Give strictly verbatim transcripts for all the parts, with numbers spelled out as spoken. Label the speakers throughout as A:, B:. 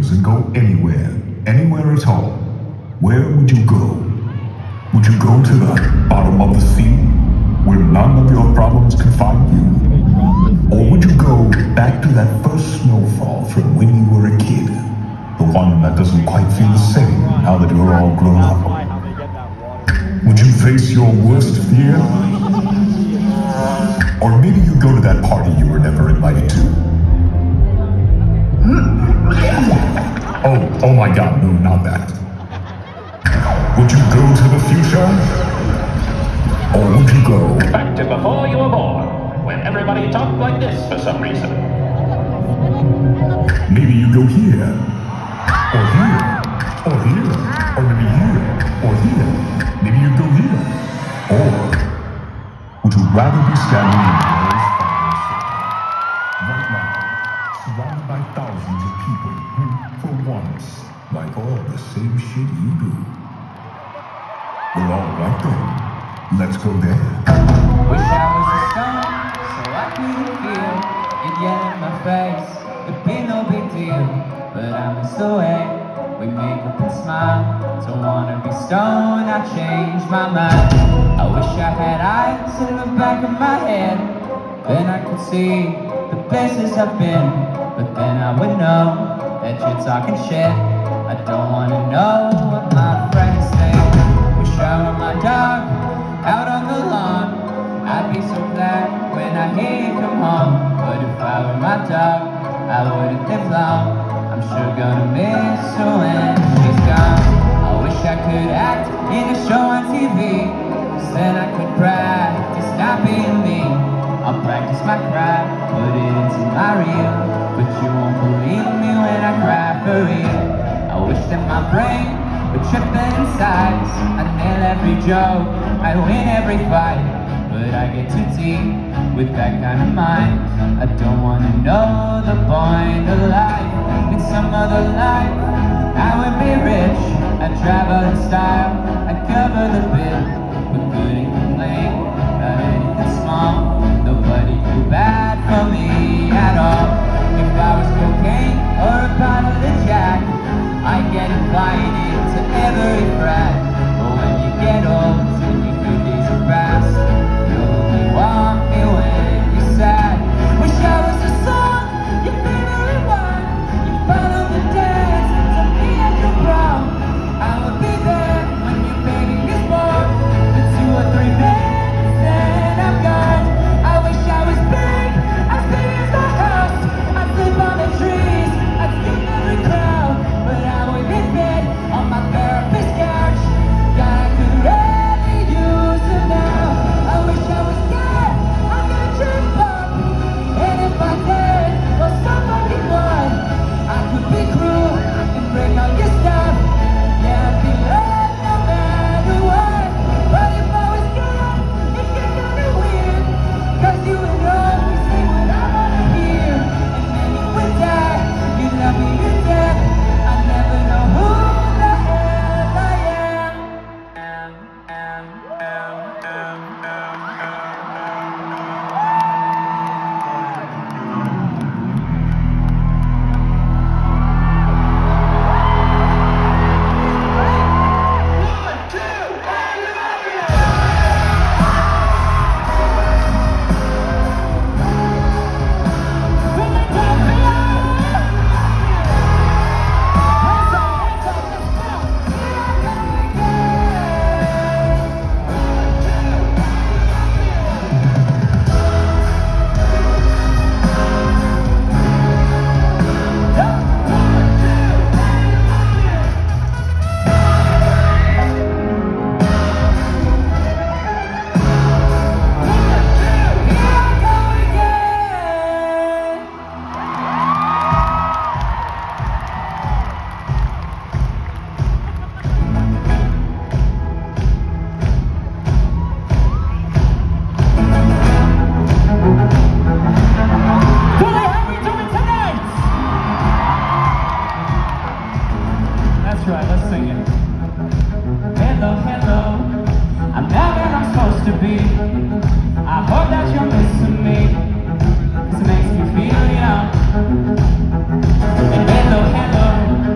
A: wings and go anywhere, anywhere at all, where would you go? Would you go to the bottom of the sea, where none of your problems can find you? Or would you go back to that first snowfall from when you were a kid? The one that doesn't quite feel the same now that you're all grown up. Would you face your worst fear? Or maybe you go to that party you were never invited to. Oh, oh my God, no, not that. Would you go to the future? Or would you go
B: back to before you were born, when everybody talked like this for some reason?
A: Maybe you go here, or here, or here, or maybe here, or here. Maybe you go here. Or would you rather be standing in Mary's father's right now, surrounded by thousands of people who, for once, like all the same shit you do? Well, all right then. Let's go there.
C: Wish I was a stone, so I couldn't feel it yet in my face. It'd be no big deal, but I miss the way we make up and smile. Don't wanna be stoned, I changed my mind. I wish I had eyes in the back of my head, then I could see the places I've been. But then I would know that you're talking shit. I don't wanna know what my friends think. Wish I were my dog out on the lawn. I'd be so glad when I hear you come home. But if I were my dog, I wouldn't live long. I'm sure gonna miss her when she's gone. I wish I could act in a show on T V, cause then I could practice not being me. I'll practice my cry, put it into my reel, but you won't believe me when I cry for real. I wish that my brain would trip in size. I'd nail every joke, I'd win every fight, but I get too deep with that kind of mind. I don't wanna know the point of life. In some other life, I would be rich, I'd travel in style, I'd cover the bill, but couldn't complain about anything small. Nobody feel bad for me at all. If I was cocaine or a bottle of Jack, I'd get invited to every frat. But when you get old and your good days are past, you'll only want me when you're sad. Wish I was a song, your favorite one. You follow the dance to me at your prom. I would be there when your baby is born. The two or three minutes, then I'm gone. I wish I was big, as big as the house. I'd live on the trees, I'd skip every crowd. But I would be fit on my therapist couch. God, I could really use it now. I wish I was scared, I'm gonna trip up. And if I did, well somebody would. I could be cruel and break all your stuff. Yeah, I'd be loved no matter what. But if I was scared, it'd get kinda weird, cause you would always say what I wanna hear. And then you would die, you love me to death. I never know who the hell I am. Am, am, am, am, am, hello, hello, I'm not where I'm supposed to be. I hope that you're missing me, cause it makes me feel young. And hello, hello,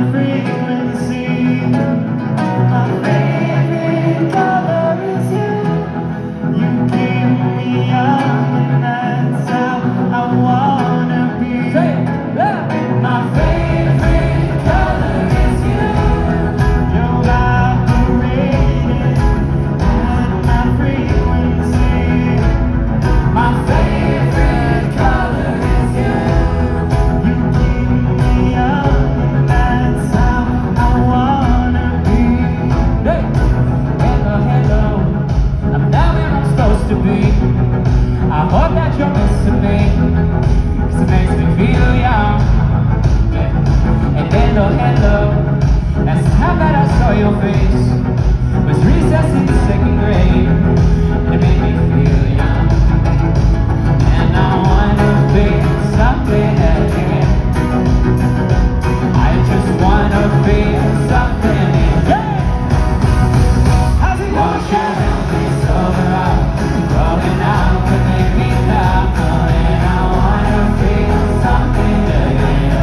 C: frequency. My favorite color is you. You keep me young, and that's how I wanna be. My favorite color is you. You're operating at my frequency. My favorite color is you. You keep me young, and that's how I wanna be. Hey, hello, hello, I'm not where I'm supposed to be. I hope that you're missing me, 'cause it makes me feel young. Yeah. And hello, hello, that's how bad I saw your face. It was recess in the second grade, and it made me feel young. And I wanna be something again. I just wanna be something again. How's it going? Won't you help me sober up? Going out to make me laugh. And I wanna be something again.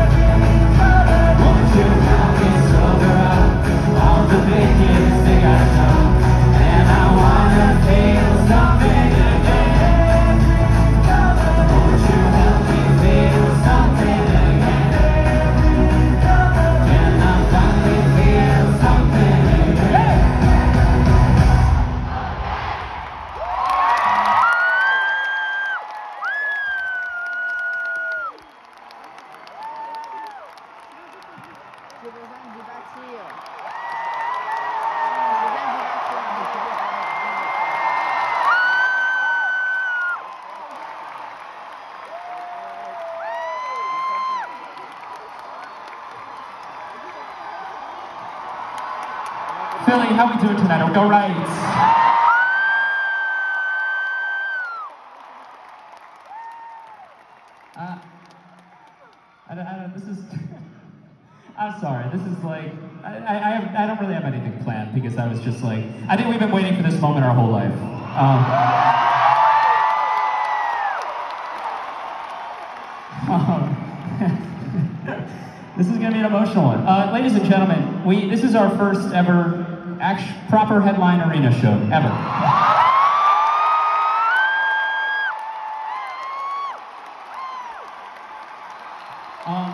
C: Won't you help me sober up? All the biggest thing I know. And I wanna feel something again. Won't you help me feel something again? Can I finally feel something again?
D: J'ai besoin de bâtir. J'ai besoin de bâtir.
C: Philly, how we doing tonight? All right. Uh, I, don't- I don't, this is, I'm sorry, this is like, I, I, I have- I don't really have anything planned because I was just like, I think we've been waiting for this moment our whole life. Um, um, this is gonna be an emotional one. Uh, ladies and gentlemen, we, this is our first ever act, proper headline arena show, ever. Um,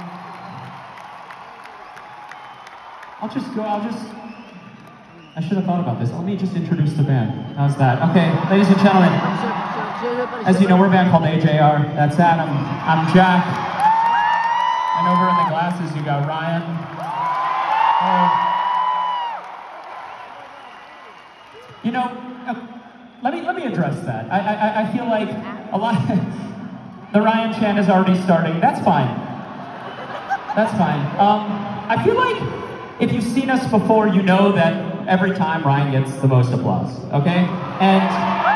C: I'll just go, I'll just, I should have thought about this. Let me just introduce the band. How's that? Okay, ladies and gentlemen, as you know, we're a band called A J R. That's Adam. I'm Jack. And over in the glasses, you got Ryan. Uh, you know, uh, let me let me address that. I I, I feel like a lot. The Ryan chant is already starting. That's fine. That's fine. Um, I feel like if you've seen us before, you know that every time Ryan gets the most applause. Okay, and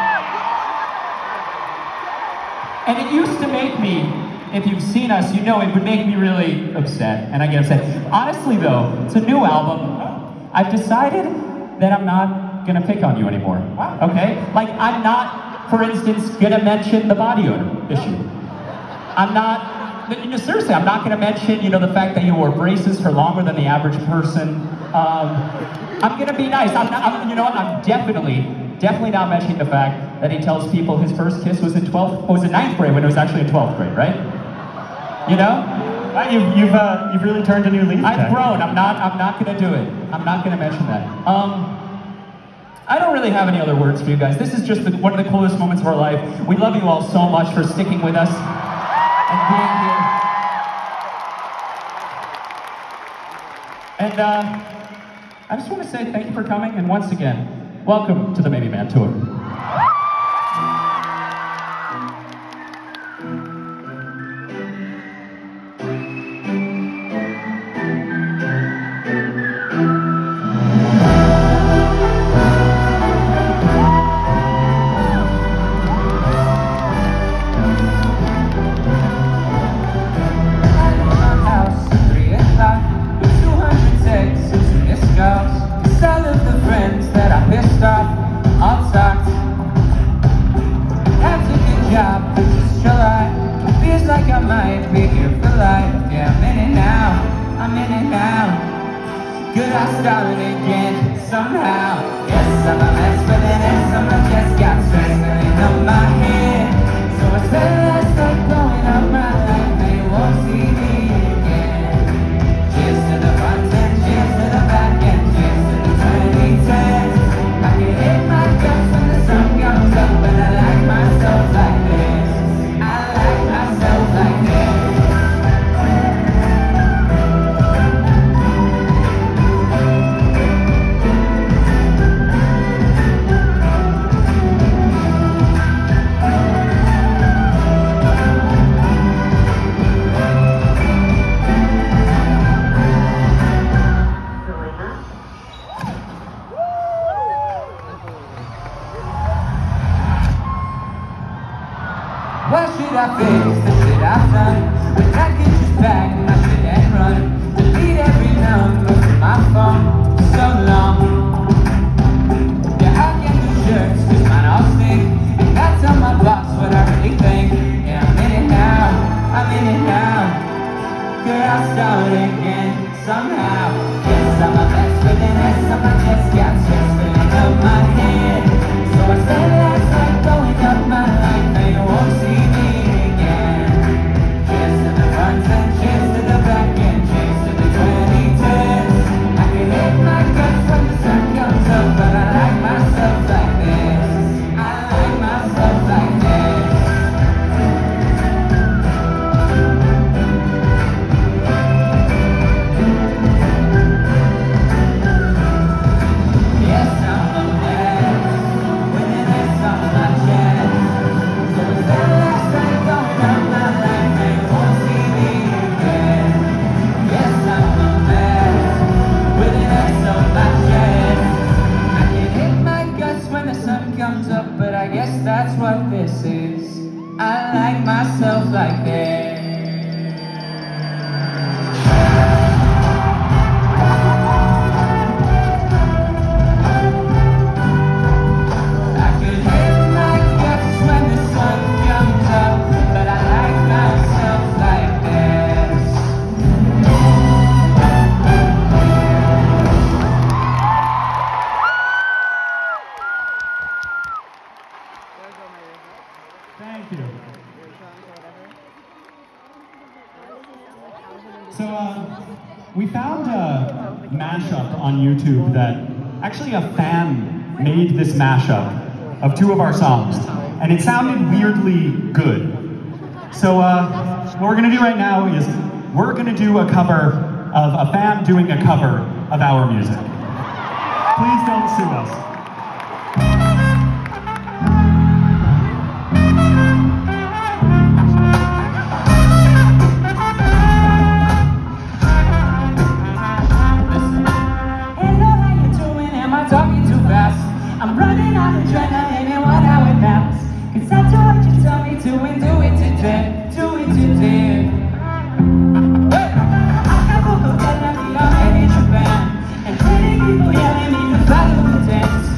C: and it used to make me. If you've seen us, you know it would make me really upset, and I get upset. Honestly though, it's a new album. I've decided that I'm not gonna pick on you anymore, okay? Like, I'm not, for instance, gonna mention the body odor issue. I'm not, no, seriously, I'm not gonna mention, you know, the fact that you wore braces for longer than the average person. Um, I'm gonna be nice. I'm not, I'm, you know what, I'm definitely, definitely not mentioning the fact that he tells people his first kiss was in twelfth, was in ninth grade when it was actually in twelfth grade, right? You know?
E: Wow, you've you've uh, you've really turned a new leaf.
C: I've
E: Jack.
C: grown. I'm not. I'm not going to do it. I'm not going to mention that. Um, I don't really have any other words for you guys. This is just the, one of the coolest moments of our life. We love you all so much for sticking with us and being here. And uh, I just want to say thank you for coming, and once again, welcome to the Maybe Man Tour.
F: Cause all of the friends that I pissed off all talk
C: Could I start again somehow? Yes, I'm a mess, but then it's on my chest, got stress filling up my head. So I spend less like blowing up my life, they won't see me again. Cheers to the front end, cheers to the back end, cheers to the twenty tens. I can hit my guts when the sun comes up, but I like myself like this. I like myself like this. Why should I face the shit I've done? When I can just pack my shit and run. Delete every number from my phone for so long. Yeah, I can do shirts cause mine all stink, and I tell my boss what I really think. Yeah, I'm in it now, I'm in it now. Could I start again somehow? Yes, I'm a mess with an S on my chest, got stress filling up my head. So I spend last night blowing up my life, they won't see me again. Cheers to the front end, cheers to the back end, cheers to the twenty tens. I can hit my guts when the sun comes up, but I like myself like this. I like myself like this. Yes, I'm a mess with an S on my chest. So I spend last night going up my life, they won't see me again. Yes, I'm a mess with an S on my chest. I can hit my guts when the sun comes up, but I guess that's what this is. I like myself like this. I could hit my guts when the sun comes up, but I like myself like this.
E: Thank you. So uh, we found a mashup on YouTube that actually a fan made this mashup of two of our songs, and it sounded weirdly good. So uh, what we're gonna do right now is we're gonna do a cover of a fan doing a cover of our music. Please don't sue us.
C: Hello, how you doing? Am I talking too fast? I'm running on adrenaline and one hour naps. Cause I do what you tell me to and do it to death. Do it to death. Hey! I got people telling me I'm headed to Japan, and twenty people yelling me to follow the dance.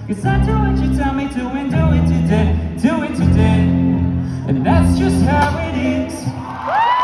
C: Cause I do what you tell me to and do it today, do it today. And that's just how it is.